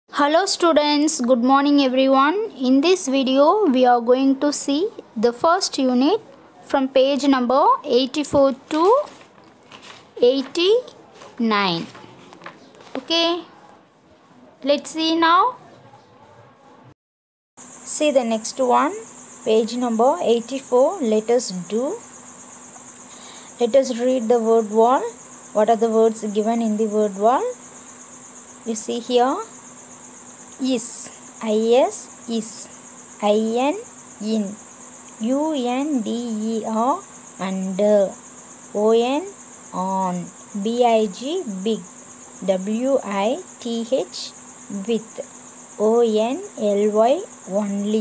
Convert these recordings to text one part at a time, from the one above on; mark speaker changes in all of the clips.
Speaker 1: Hello students, good morning everyone. In this video we are going to see the first unit from page number 84 to 89. Okay, let's see now. See the next one, page number 84. Let us read the word wall. What are the words given in the word wall? You see here, is, in, under, under, on, big, big, with, with, only, only,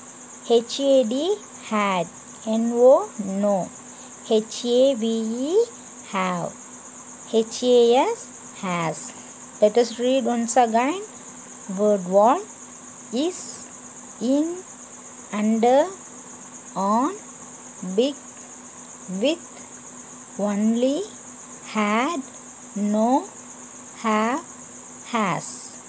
Speaker 1: had, no, have, has. Let us read once again. Word wall, is, in, under, on, big, with, only, had, no, have, has.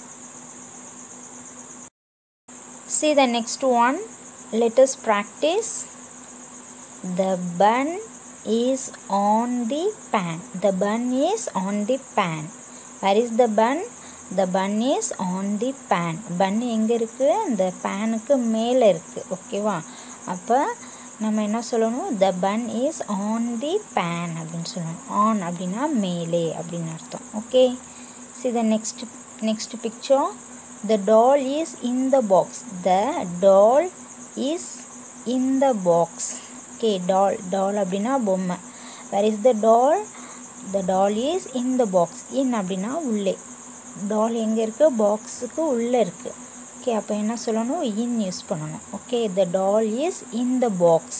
Speaker 1: See the next one. Let us practice. The bun is on the pan. The bun is on the pan. Where is the bun? The bun is on the pan. Bun எங்கே இருக்கு? அந்த பேனுக்கு மேலே இருக்கு. ஓகேவா? அப்போ நம்ம என்ன சொல்லணும்? The bun is on the pan அப்படின்னு சொல்லணும். On அப்படின்னா மேலே அப்படின்னு அர்த்தம். Okay. See the next picture. The doll is in the box. The doll is in the box. Okay, doll அப்படின்னா பொம்மை. Where is the doll? The doll is in the box. In அப்படின்னா உள்ளே. டால் எங்கே இருக்குது? பாக்ஸுக்கு உள்ளே இருக்குது. ஓகே, அப்போ என்ன சொல்லணும்? இன் யூஸ் பண்ணணும். Okay, the doll is in the box.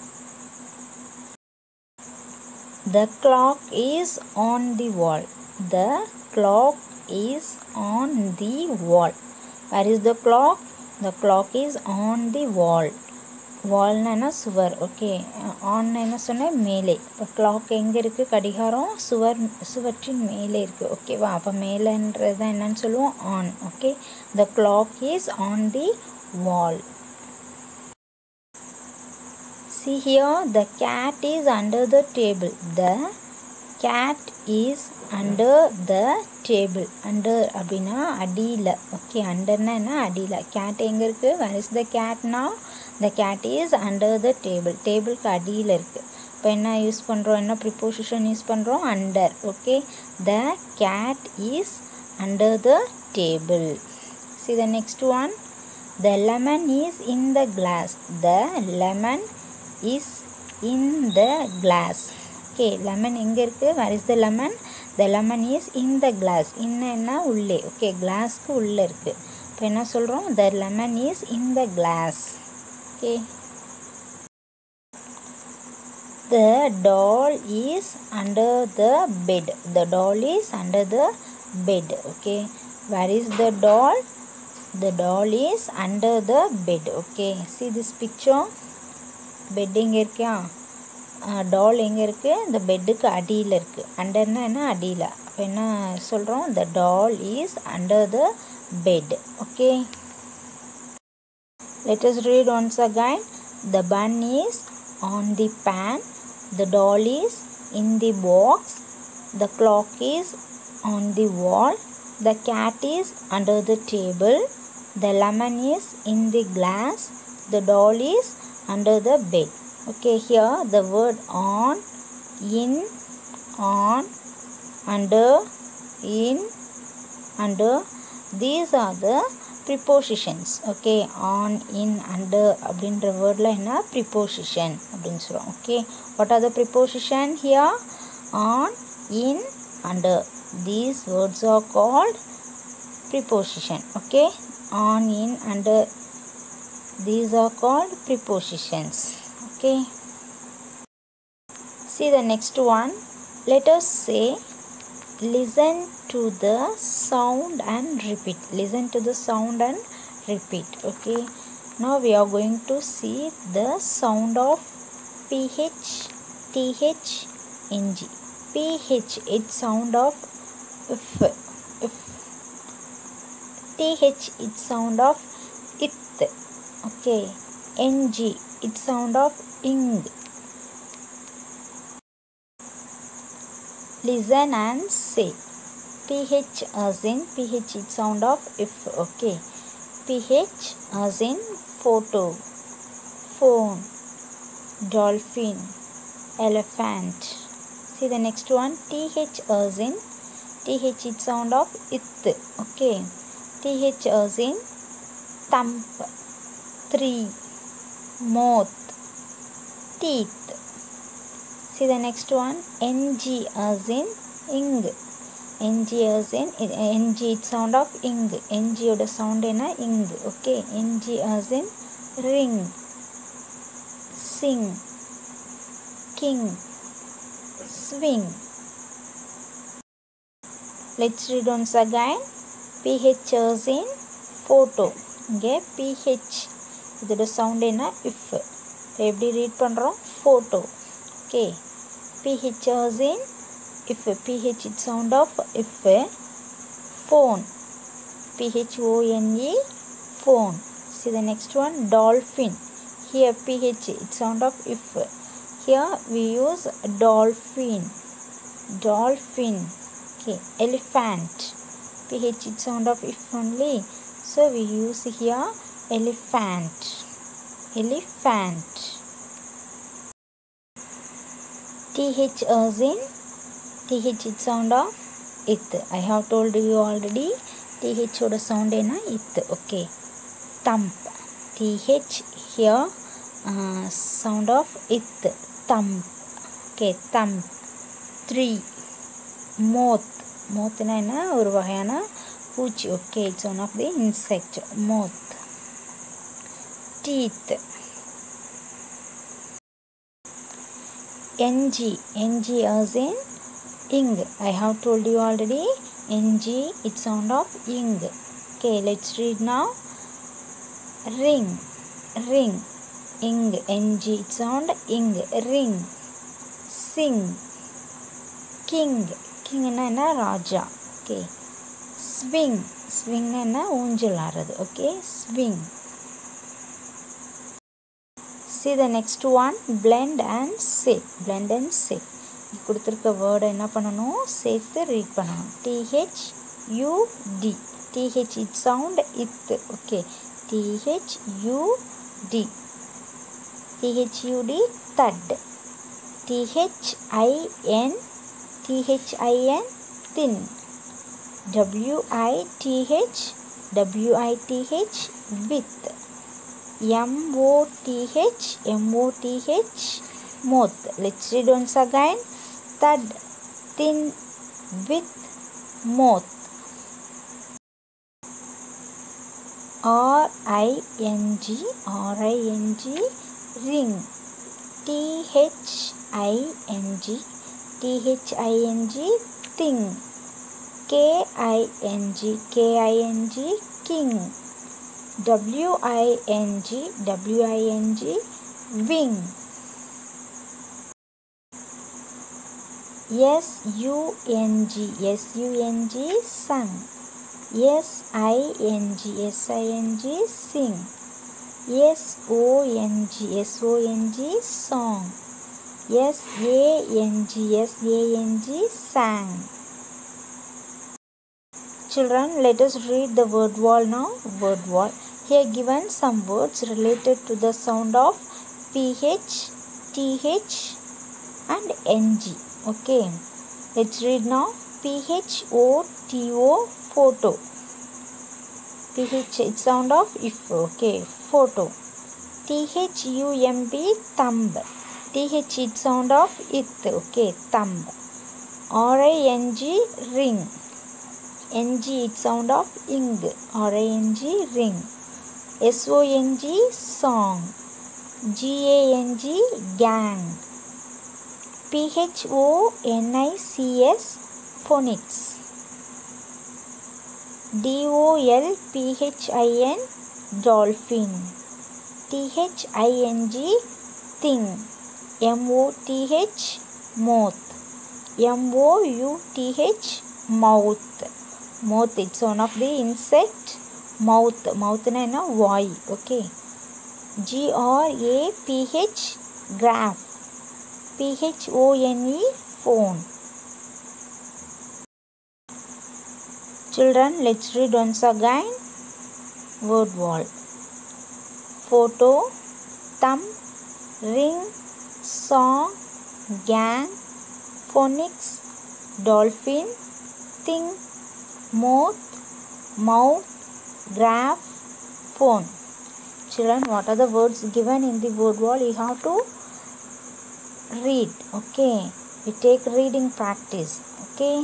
Speaker 1: The clock is on the wall. The clock is on the wall. Where is the clock? The clock is on the wall. வால்னா சுவர். Okay, ஆன்னா என்ன சொன்னேன்? மேலே. இப்போ clock எங்கே இருக்குது? கடிகாரம் சுவற்றின் மேலே இருக்குது. ஓகேவா? அப்போ மேலேன்றது தான் என்னன்னு சொல்லுவோம்? On. Okay, the clock is on the wall. See here, the cat is under the table. The cat is under the table. Under அப்படின்னா அடியில். ஓகே, அண்டர்னா என்ன? அடியில். கேட் எங்கே இருக்குது? where is the cat now? The cat is under the table. டேபிளுக்கு அடியில் இருக்குது. இப்போ என்ன யூஸ் பண்ணுறோம்? என்ன ப்ரிப்போசிஷன் யூஸ் பண்ணுறோம்? Under. Okay, the cat is under the table. See the next one. The lemon is in the glass. The lemon is in the glass. Okay, lemon எங்கே இருக்குது? where is the lemon? The lemon is in the glass. என்ன உள்ளே. Okay, கிளாஸ்க்கு உள்ளே இருக்குது. இப்போ என்ன சொல்கிறோம்? The lemon is in the glass. Okay. The doll is under the bed. The doll is under the bed. Okay, where is the doll? The doll is under the bed. Okay, see this picture. Bed எங்கே இருக்கா? டால் எங்கே இருக்குது? இந்த பெட்டுக்கு அடியில் இருக்குது. அண்டர்னா என்ன? அடியில். அப்போ என்ன சொல்கிறோம்? The doll is under the bed. Okay. Let us read once again. The bun is on the pan. The doll is in the box. The clock is on the wall. The cat is under the table. The lemon is in the glass. The doll is under the bed. Okay, here the word on, in, on, under, in, under. These are the prepositions. Okay, on, in, under அப்படின்ற வேர்டில் என்ன? preposition அப்படின்னு சொல்லுவோம். Okay, what are the preposition here? On, in, under. These words are called preposition. Okay, on, in, under. These are called prepositions. Okay, see the next one. Let us say, listen to the sound and repeat. Listen to the sound and repeat. Okay, now we are going to see the sound of ph, th, ng. ph, it's sound of if. TH it sound of ith. Okay. NG it sound of ing. Listen and say. PH as in PH it sound of if. Okay. PH as in photo, phone, dolphin, elephant. See the next one. TH as in TH it sound of ith. Okay. TH as in thump, tree, moth, teeth. See the next one. NG as in ing. NG as in NG it sound of ing. NG oda sound ena ing. Okay. NG as in ring, sing, king, swing. Let's read once again. PH as in photo. இங்கே PH இதோட sound என்ன if. எப்படி read பண்ணுறோம் photo. Okay. PH as in if. PH it sound of if. Phone. PHONE phone. See the next one. Dolphin. Here PH it sound of if. Here we use dolphin. Dolphin. Okay. Elephant. PH it sound of if only. So we use here elephant. Elephant. TH as in TH it sound of ith. I have told you already. TH oda sound ena ith. Okay. Thump. TH here sound of ith. Thump. Okay. Thump. Tree. Moth. Moth na ஒரு வகையான பூச்சி. Okay. It's one of the insect. Moth. Teeth. NG. NG as in ing. I have told you already. NG it sound of ing. Okay. Let's read now. Ring. Ring. Ing. NG it sound ing. Ring. Sing. King. King na raja. Okay. Swing. Swing na ஊஞ்சல் ஆடுறது. Okay. Swing. See the next one. Blend and say. Blend and say. கொடுத்திருக்க வேர்டை என்ன பண்ணணும் சேர்த்து read பண்ணணும். THUD. TH it sound it. Okay. THUD. THUD thud. THIN. THIN thin. WITH. WITH with. MOTH. MOTH moth. Let's read once again. Thud. Thin. With. Moth. RING. RING ring. THING. THING thing. KING. KING king. WING. Wing. SUNG. SUNG sun. SING. SING sing. SONG. SONG song. SANG. SANG sang. Children, let us read the word wall now. Word wall. Here given some words related to the sound of PH, TH and NG. Okay. Let's read now. PHOTO photo. PH it sound of if. Okay. Photo. THUMB thumb. TH it sound of it. Okay. Thumb. RING ring. NG it sound of ing. RING ring. SONG song. GANG gang. PHONICS phonics. DOLPHIN dolphin. THING thing. MOTH moth. MOUTH mouth. Moth it's one of the insect. Mouth மவுத்னா என்ன வாய் okay GRAPH graph PHONE phone. Children, let's read once again. Word wall. Photo, thumb, ring, song, gang, phonics, dolphin, thing, moth, mouth, graph, phone. Children, what are the words given in the word wall? You have to read. Okay, we take reading practice. Okay.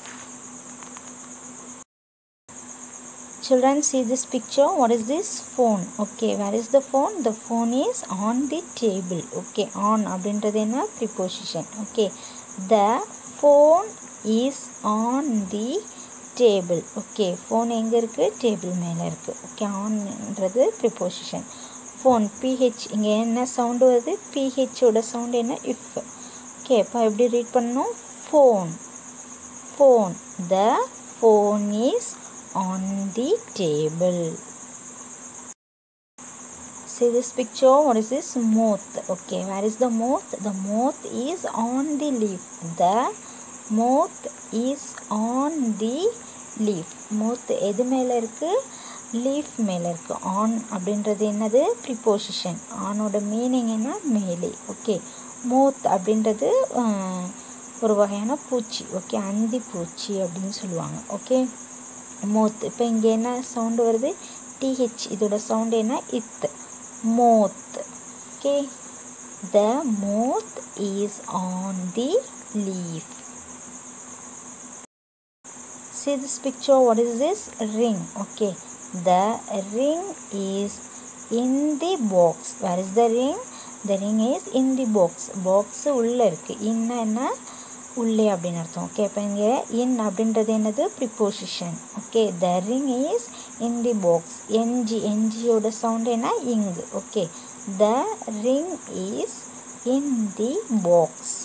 Speaker 1: Children, see this picture. What is this? Phone. Okay, where is the phone? The phone is on the table. Okay, on அப்படின்றது என்ன preposition. Okay, the phone is on the table. Okay, phone எங்க இருக்கு? Table மேல இருக்கு. Okay, onன்றது preposition. Phone PH இங்க என்ன sound வருது? PH ஓட சவுண்ட் என்ன? If. Okay, அப்போ எப்படி ரீட் பண்ணணும்? Phone. Phone. The phone is on the table. See this picture. What is this? Moth. Okay, where is the moth? The moth is on the leaf. The moth is on the leaf. Moth எது மேல இருக்கு? leaf மேல இருக்கு. on அப்படின்றது என்னது? preposition. onோட meaning என்ன? மேலே. Okay, moth அப்படின்றது ஒரு வகையான பூச்சி. ஓகே, அந்தி பூச்சி அப்படின்னு சொல்லுவாங்க. Okay, moth. இப்போ இங்கே என்ன சவுண்டு வருது? TH. இதோட சவுண்டு என்ன? இத். moth. Okay, the moth is on the leaf. See this picture. What is this? Ring. Okay, the ring is in the box. Where is the ring? The ring is in the box. box உள்ள இருக்கு. இன்ன என்ன? உள்ளே அப்படின்னு அர்த்தம். Okay, இப்போ இங்கே in அப்படின்றது என்னது? Preposition. Okay, the ring is in the box. என்ஜியோட சவுண்ட் என்ன? இங்கு. Okay, the ring is in the box.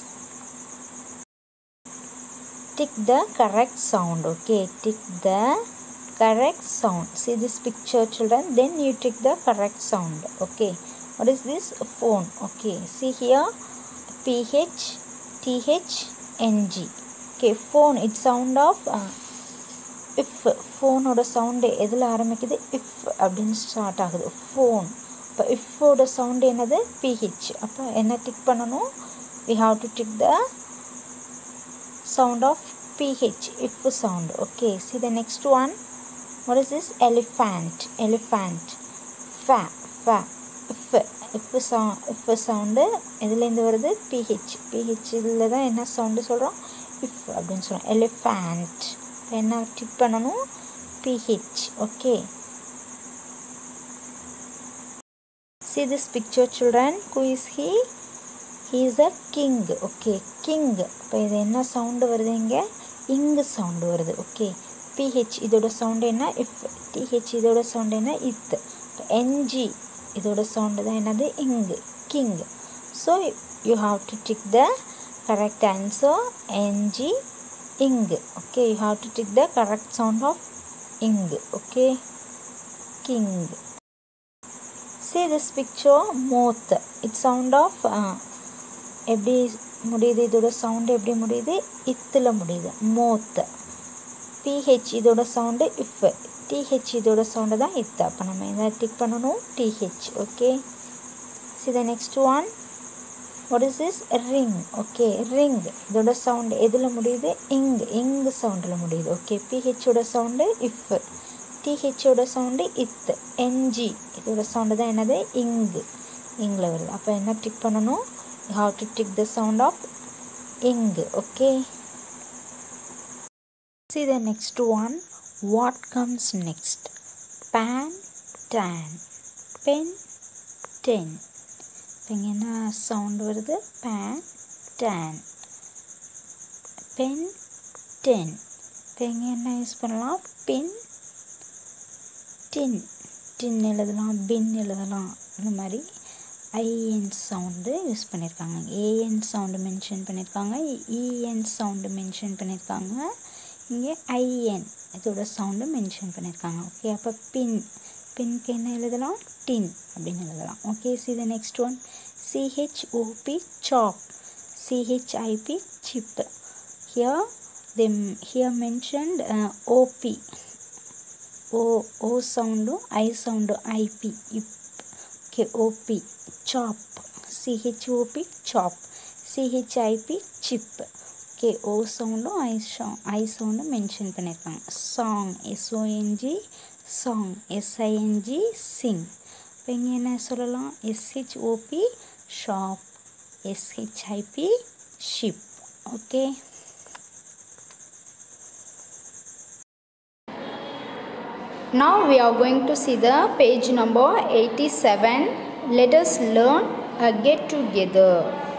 Speaker 1: Tick the correct sound. Okay, tick the correct sound. See this picture, children. Then you tick the correct sound. Okay, what is this? Phone. Okay, see here, PH, TH, NG. Okay, phone. It's sound of if. phone ஓட sound எதில் ஆரம்பிக்குது? if அப்படின்னு start ஆகுது. phone. இப்போ if ஓட sound என்னது? PH. அப்போ என்ன டிக் பண்ணணும்? we have to tick the sound of PH. if sound. Okay, see the next one. What is this? Elephant. Elephant. fa. if sound எதுலேருந்து வருது? PH. PHல தான் என்ன சவுண்டு சொல்கிறோம்? if அப்படின்னு சொல்கிறோம். elephant. என்ன டிக் பண்ணணும்? PH. Okay, see this picture, children. Who is he? He is a king. Okay, king. இப்போ இது என்ன சவுண்டு வருது? இங்கே இங்கு சவுண்டு வருது. ஓகே, PH இதோட சவுண்டு என்ன? if. TH இதோட சவுண்டு என்ன? இத். இப்போ NG இதோட சவுண்டு தான் என்னது? இங்கு. king. So you have to tick the correct answer. NG, இங்கு. Okay, you have to tick the correct sound of இங்கு. Okay, king. See this picture. moth. It's sound of எப்படி முடியுது? இதோட சவுண்டு எப்படி முடியுது? இத்தில் முடியுது. moth. PH இதோட sound if. TH இதோட சவுண்டு தான் இத். அப்போ நம்ம என்ன டிக் பண்ணணும்? TH. Okay, see the next one. What is this? ring. Okay, ring. இதோட சவுண்டு எதில் முடியுது? இங்கு சவுண்டில் முடியுது. ஓகே, PH ஓட சவுண்டு if. TH ஓட சவுண்டு இத். NG இதோட சவுண்டு தான் என்னது? இங்கில் வருது. அப்போ என்ன டிக் பண்ணணும்? you have to tick the sound of இங்கு. Okay, see the next one. What comes next? pan, tan, pen, ten. இப்போ இங்கே என்ன சவுண்டு வருது? pan, tan, pen, ten. இப்போ இங்கே என்ன யூஸ் பண்ணலாம்? பின், டின் எழுதலாம், பின் எழுதலாம். இந்த மாதிரி ஐஎன் சவுண்டு யூஸ் பண்ணியிருக்காங்க. ஏஎன் சவுண்டு மென்ஷன் பண்ணியிருக்காங்க. இஎன் சவுண்டு மென்ஷன் பண்ணியிருக்காங்க. இங்கே ஐஎன் இதோட சவுண்டு மென்ஷன் பண்ணியிருக்காங்க. ஓகே, அப்போ பின்க்கு என்ன எழுதலாம்? டின் அப்படின்னு எழுதலாம். Okay, see the next one. CHOP chop, CHIP chip. Here mentioned OP, O sound, I sound, IP, ip. Okay, OP chop, CHOP chop, CHIP chip. Okay, O sound, I sound mention பண்ணிருக்காங்க. Song, SONG song, SING sing. இப்போ இங்கே என்ன சொல்லலாம்? SHOP shop, SHIP ship. Okay. Now we are going to see the page number 87. Let us learn a get together.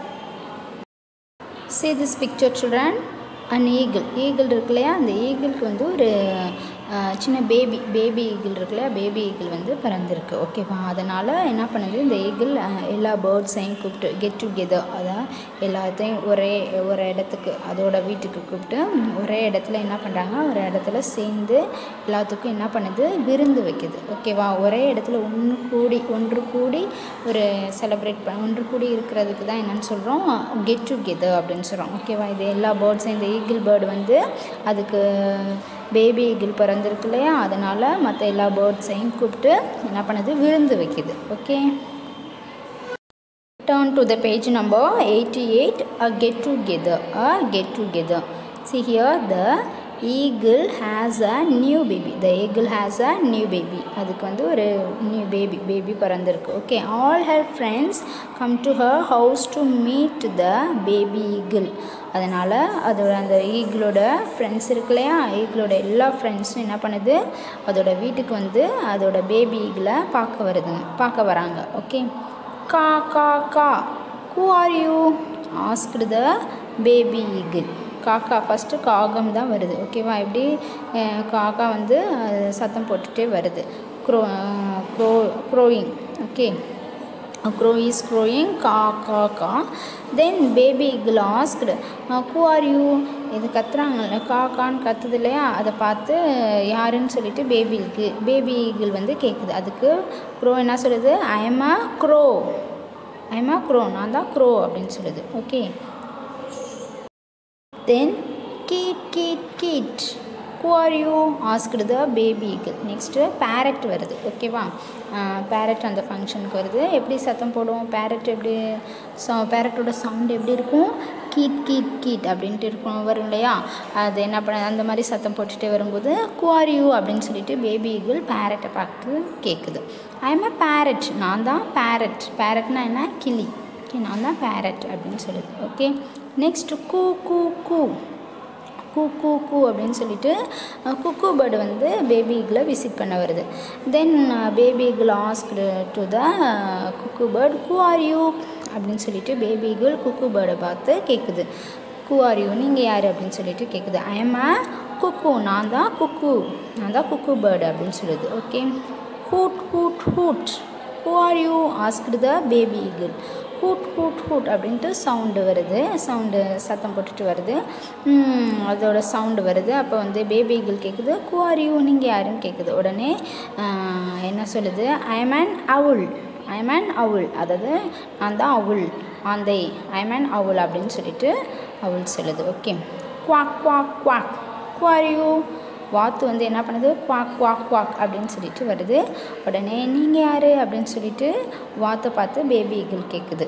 Speaker 1: See this picture, children. An eagle இருக்கு இல்லையா, அந்த ஈகிளுக்கு வந்து ஒரு சின்ன பேபி ஈகிள் இருக்கு இல்லையா, பேபி ஈகிள் வந்து பிறந்திருக்கு. ஓகேவா, அதனால் என்ன பண்ணுது, இந்த ஈகிள் எல்லா பேர்ட்ஸையும் கூப்பிட்டு கெட் டுகெதர், அதான் எல்லாத்தையும் ஒரு இடத்துக்கு அதோட வீட்டுக்கு கூப்பிட்டு ஒரே இடத்துல என்ன பண்ணுறாங்க, ஒரு இடத்துல சேர்ந்து எல்லாத்துக்கும் என்ன பண்ணுது, விருந்து வைக்குது. ஓகேவா, ஒரே இடத்துல ஒன்று கூடி ஒரு செலிப்ரேட் ஒன்று கூடி இருக்கிறதுக்கு தான் என்னென்னு சொல்கிறோம், கெட் டுகெதர் அப்படின்னு சொல்கிறோம். ஓகேவா, இது எல்லா பேர்ட்ஸையும், இந்த ஈகிள் பேர்டு வந்து அதுக்கு பேபி ஈகிள் பிறந்திருக்கு இல்லையா, அதனால் மற்ற எல்லா பேர்ட்ஸையும் கூப்பிட்டு என்ன பண்ணுது, விருந்து வைக்குது. Okay, turn to the page number 88. A get together. See here, the eagle has a new baby. The eagle has a new baby. அதுக்கு வந்து ஒரு நியூ பேபி பிறந்திருக்கு. Okay, all her friends come to her house to meet the baby eagle. அதனால் அதோட அந்த ஈகிளோட friends இருக்கு இல்லையா, ஈகிளோட எல்லா ஃப்ரெண்ட்ஸும் என்ன பண்ணுது, அதோட வீட்டுக்கு வந்து அதோட பேபி ஈகிளை பார்க்க வராங்க. ஓகே, கா கா கா, who are you? asked the baby eagle. காக்கா ஃபஸ்ட்டு காகம் தான் வருது. ஓகேவா, எப்படி காக்கா வந்து சத்தம் போட்டுகிட்டே வருது, crowing. Okay, crow is crowing, கா கா கா. Then baby eagle asked, who are you? இது கத்துறாங்கல்ல, காக்கான்னு கத்துது இல்லையா, அதை பார்த்து யாருன்னு சொல்லிட்டு பேபி ஈகிள் வந்து கேட்குது. அதுக்கு க்ரோ என்ன சொல்லுது, ஐ எம் அ க்ரோ, நான் தான் க்ரோ அப்படின்னு சொல்லுது. ஓகே, then கீட், who are you? asked the baby eagle. Next parrot வருது. ஓகேவா, பேரட் அந்த ஃபங்க்ஷனுக்கு வருது. எப்படி சத்தம் போடுவோம், பேரட்டோட சவுண்ட் எப்படி இருக்கும், கீட் அப்படின்ட்டு வரும் இல்லையா, அது என்ன பண்ண அந்த மாதிரி சத்தம் போட்டுகிட்டே வரும்போது who are you அப்படின்னு சொல்லிட்டு பேபி ஈகிள் பேரட்டை பார்த்து கேட்குது. ஐ எம் அ பேரட், நான் தான் பேரட்னா என்ன, கிளி, நான் தான் பேரட் அப்படின்னு சொல்லுது. ஓகே, நெக்ஸ்ட் கூ அப்படின்னு சொல்லிட்டு குக்கு பேர்டு வந்து பேபி ஈகிளை விசிட் பண்ண வருது. Then baby eagle asked to the cuckoo bird, who are you அப்படின்னு சொல்லிட்டு பேபி ஈகிள் குக்கு பேர்டை பார்த்து கேட்குது, who are you, நீங்கள் யார் அப்படின்னு சொல்லிட்டு கேட்குது. ஐ எம் அ குக்கு, நான் தான் குக்கு பேர்டு அப்படின்னு சொல்லுது. Okay, hoot, who are you? asked the baby eagle. Hoot அப்படின்ட்டு சவுண்டு சத்தம் போட்டுட்டு வருது, அதோட சவுண்டு வருது. அப்போ வந்து பேபி ஈகிள் கேட்குது, who are you, நீங்கள் யாருன்னு கேட்குது. உடனே என்ன சொல்லுது, ஐ எம் an owl, அதாவது நான் தான் அவுள், ஆந்தை, ஐ எம் an owl அப்படின்னு சொல்லிட்டு அவுள் சொல்லுது. Okay, quack, who are you? வாத்து வந்து என்ன பண்ணுது, குவாக் அப்படின்னு சொல்லிட்டு வருது. உடனே நீங்கள் யார் அப்படின்னு சொல்லிட்டு வாத்தை பார்த்து பேபி ஈகிள் கேட்குது.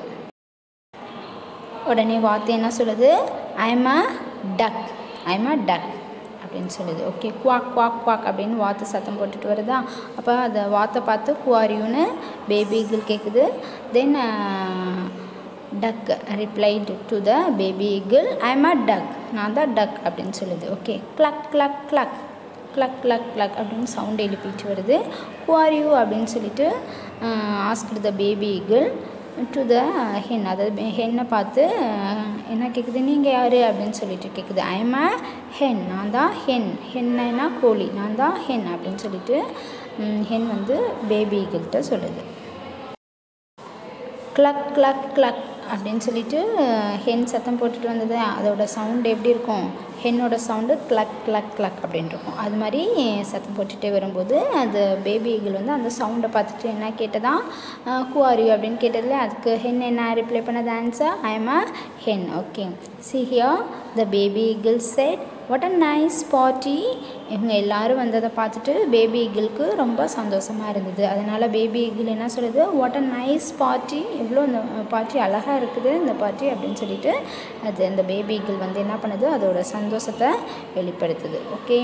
Speaker 1: உடனே வாத்து என்ன சொல்லுது, ஐ எம் அ டக் அப்படின்னு சொல்லுது. ஓகே, குவாக் அப்படின்னு வாத்து சத்தம் போட்டுட்டு வருதா, அப்போ அந்த வாத்தை பார்த்து who are youன்னு பேபி ஈகிள் கேட்குது. Then duck replied to the baby eagle, I am a duck, நான் தான் டக் அப்படின்னு சொல்லுது. ஓகே, கிளக் அப்படின்னு சவுண்ட் எழுப்பிட்டு வருது. who are you அப்படின்னு சொல்லிட்டு asked the baby eagle to the hen, அதாவது ஹென்னை பார்த்து என்ன கேட்குது, நீங்கள் யார் அப்படின்னு சொல்லிட்டு கேட்குது. ஐ எம் அ hen, நான் தான் ஹென்னா கோழி, நான் தான் hen அப்படின்னு சொல்லிட்டு ஹென் வந்து பேபி ஈகிள்கிட்ட சொல்லுது. கிளக் அப்படின்னு சொல்லிட்டு ஹென் சத்தம் போட்டுட்டு வந்தது. அதோட சவுண்டு எப்படி இருக்கும்? ஹென்னோட சவுண்டு கிளக் கிளக் கிளக் அப்படின்னு இருக்கும். அது மாதிரி சத்தம் போட்டுகிட்டே வரும்போது அது பேபி ஈகிள் வந்து அந்த சவுண்டை பார்த்துட்டு என்ன கேட்டதான், ஹூ ஆர் யூ அப்படின்னு கேட்டதில் அதுக்கு ஹென் என்ன ரிப்ளை பண்ணது? Answer, I am a hen. Okay, see here the baby eagle said what a nice party. இவங்க எல்லோரும் வந்ததை பார்த்துட்டு பேபி ஈகிளுக்கு ரொம்ப சந்தோஷமாக இருந்தது. அதனால் பேபி ஈகிள் என்ன சொல்லுது? வாட் அ நைஸ் பார்ட்டி, எவ்வளோ இந்த பார்ட்டி அழகாக இருக்குது இந்த பார்ட்டி அப்படின்னு சொல்லிட்டு அது அந்த பேபி ஈகிள் வந்து என்ன பண்ணுது? அதோட சந்தோஷத்தை வெளிப்படுத்துது. Okay,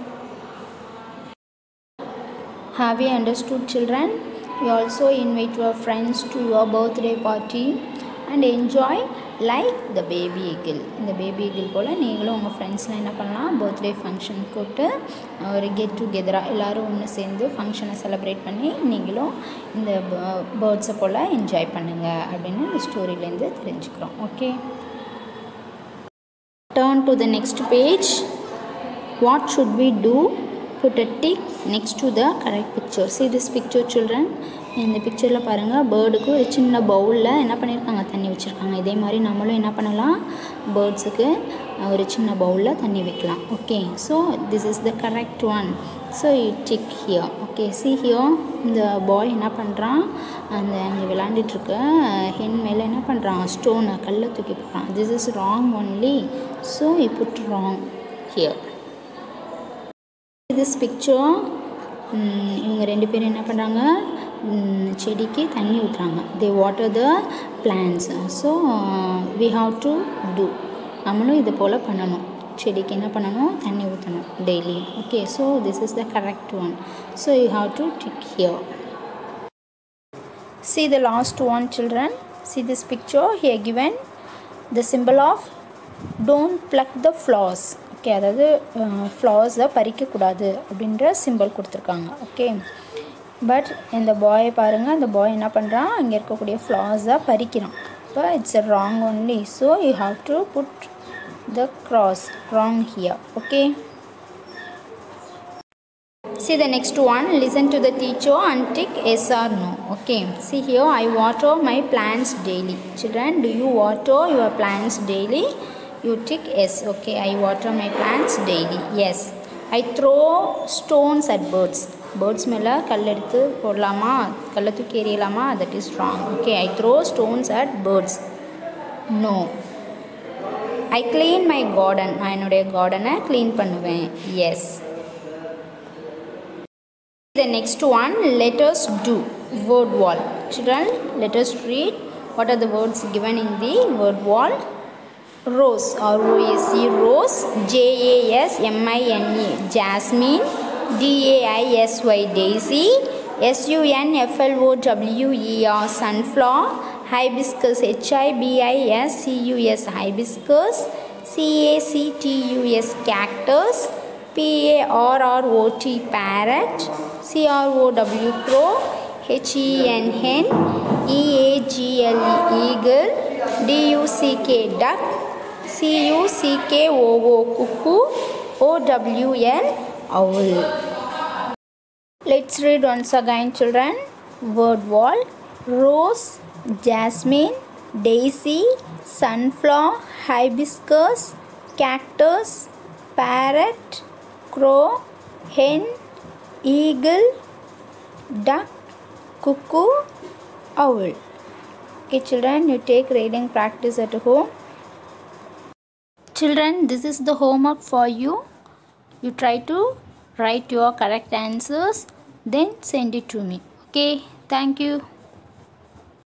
Speaker 1: have you understood children? You also invite your friends to your birthday party and enjoy like the baby eagle. இந்த பேபி ஈகிள் போல் நீங்களும் உங்கள் ஃப்ரெண்ட்ஸ்லாம் என்ன பண்ணலாம்? பர்த்டே ஃபங்க்ஷன் கூப்பிட்டு ஒரு கெட் டுகெதராக எல்லோரும் ஒன்று சேர்ந்து ஃபங்க்ஷனை செலிப்ரேட் பண்ணி நீங்களும் இந்த பேர்ட்ஸை போல் என்ஜாய் பண்ணுங்கள் அப்படின்னு இந்த ஸ்டோரியிலேருந்து தெரிஞ்சுக்கிறோம். Okay, turn to the next page. What should we do? Put a tick next to the correct picture. See this picture children. இந்த பிக்சரில் பாருங்கள், பேர்டுக்கு ஒரு சின்ன பவுலில் என்ன பண்ணியிருக்காங்க? தண்ணி வச்சுருக்காங்க. இதே மாதிரி நம்மளும் என்ன பண்ணலாம்? பேர்ட்ஸுக்கு ஒரு சின்ன பவுலில் தண்ணி வைக்கலாம். Okay, so this is the correct one. So you tick here. Okay, see here இந்த பாய் என்ன பண்ணுறான்? அந்த அங்கே விளாண்டுட்டுருக்க ஹென் மேலே என்ன பண்ணுறான்? ஸ்டோனை கல்லை தூக்கி போடுறான். This is wrong only. So you put wrong here. This picture இவங்க ரெண்டு பேரும் என்ன பண்ணுறாங்க? செடிக்கு தண்ணி ஊற்றுறாங்க. They water the plants. So we have to do, நம்மளும் இது போல் பண்ணணும். செடிக்கு என்ன பண்ணணும்? தண்ணி ஊற்றணும் daily. Okay, so this is the correct one. So you have to tick here. See the last one children. See this picture here given the symbol of don't pluck the flowers. Okay, அதாவது ஃப்ளவர்ஸை பறிக்கக்கூடாது அப்படின்ற simple கொடுத்துருக்காங்க. Okay, but இந்த பாயை பாருங்கள், அந்த பாய் என்ன பண்ணுறான்? அங்கே இருக்கக்கூடிய ஃப்ளவர்ஸை பறிக்கிறான். இப்போ it's a wrong only. So you have to put the cross wrong here. Okay, see the next one. Listen to the teacher and tick yes or no. Okay, see here, I water my plants daily. Children, do you water your plants daily? You tick yes. Okay, I water my plants daily. Yes. I throw stones at birds. Birds மேலே கல் எடுத்து போடலாமா? கல்லை தூக்கி எறியலாமா? that is wrong. Okay, I throw stones at birds. No. I clean my garden. நான் என்னுடைய கார்டனை clean பண்ணுவேன். Yes. The next one, let us do. Word wall. Children, let us read what are the words given in the word wall. Rose, R-O-S-E, rose. J-A-S-M-I-N-E, jasmine. D-A-I-S-Y, daisy. S-U-N-F-L-O-W-E-R, sunflower. Hibiscus, H-I-B-I-S-C-U-S, hibiscus. C-A-C-T-U-S, cactus. P-A-R-R-O-T, parrot. C-R-O-W, crow. H-E-N, hen. E-A-G-L-E, eagle. D-U-C-K, duck. C-U-C-K-O-O, cuckoo. O-W-L, owl. Let's read once again children. Word wall. Rose, jasmine, daisy, sunflower, hibiscus, cactus, parrot, crow, hen, eagle, duck, cuckoo, owl. Okay children, you take reading practice at home. Children, this is the homework for you. You try to write your correct answers, then send it to me. Okay, thank you.